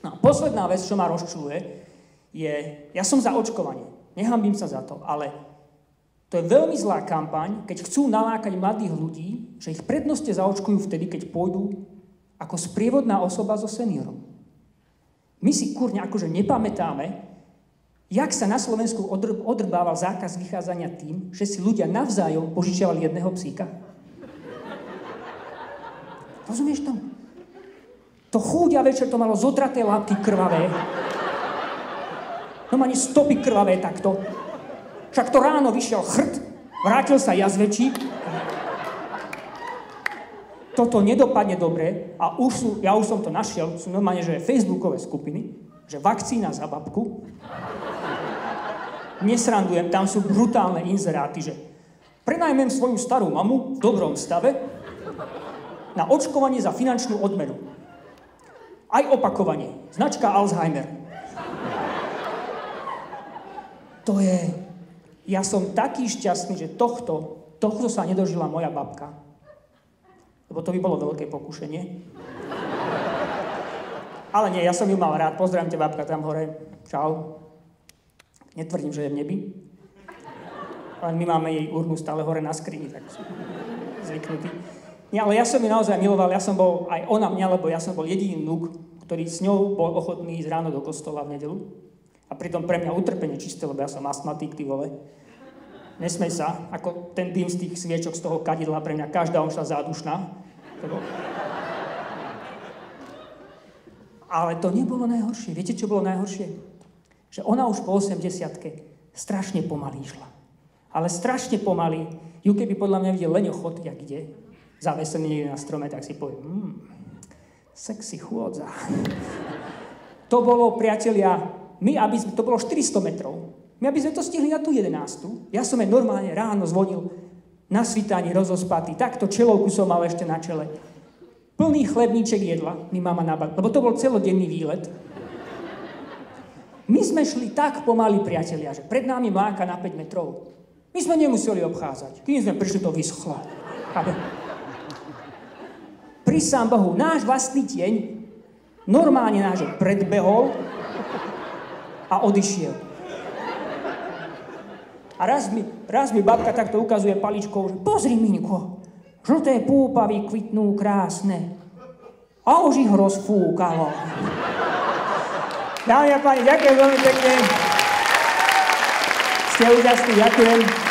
No a posledná vec, čo ma rozčuluje, je, ja som za očkovanie. Nehanbím sa za to, ale to je veľmi zlá kampaň, keď chcú nalákať mladých ľudí, že ich prednoste zaočkujú vtedy, keď pôjdu ako sprievodná osoba so seniorom. My si kurňa akože nepamätáme, jak sa na Slovensku odrbával zákaz vychádzania tým, že si ľudia navzájom požičiavali jedného psíka. Rozumieš tomu? To chúďa večer to malo zotraté lápky krvavé. No ani stopy krvavé takto. Však to ráno vyšiel chrt, vrátil sa jazvečík. Toto nedopadne dobre a ja už som to našiel, sú normálne, že facebookové skupiny, že vakcína za babku. Nesrandujem, tam sú brutálne inzeráty, že prenajmem svoju starú mamu v dobrom stave na očkovanie za finančnú odmenu. Aj opakovanie. Značka Alzheimer. To je... Ja som taký šťastný, že tohto sa nedožila moja babka. Lebo to by bolo veľké pokušenie. Ale nie, ja som ju mal rád. Pozdravím ťa, babka, tam hore. Čau. Netvrdím, že je v nebi. Ale my máme jej urnu stále hore na skrini, tak sú zvyknutí. Nie, ale ja som ju naozaj miloval, ja som bol, aj ona mňa, lebo ja som bol jediný vnuk, ktorý s ňou bol ochotný ísť ráno do kostola v nedeľu. A pritom pre mňa utrpenie čisté, lebo ja som astmatik, ty vole. Nesmej sa, ako ten dým z tých sviečok z toho kadidla, pre mňa každá šla zádušná. Ale to nebolo najhoršie. Viete, čo bolo najhoršie? Že ona už po 80-ke strašne pomaly išla. Ale strašne pomaly. Ju keby podľa mňa videl leňochod, jak ide, zavesený niekde na strome, tak si povie, sexy chôdza. To bolo, priatelia, to bolo 400 metrov. My, aby sme to stihli na tú 11. Ja som jej normálne ráno zvonil na svítaní rozospatý. Takto čelovku som mal ešte na čele. Plný chlebníček jedla mi mama nabalila, lebo to bol celodenný výlet. My sme šli tak pomaly, priatelia, že pred nami mláka na 5 metrov. My sme nemuseli obchádzať. Kým sme prišli, to vyschlo. Prisám Bohu, náš vlastný tieň normálne náš predbehol a odišiel. A raz mi babka takto ukazuje paličkou, že pozri, Miňko, žlté púpavy kvitnú krásne. A už ich rozfúkalo. Dámy a páni, ďakujem veľmi pekne. Ste úžasní, ďakujem.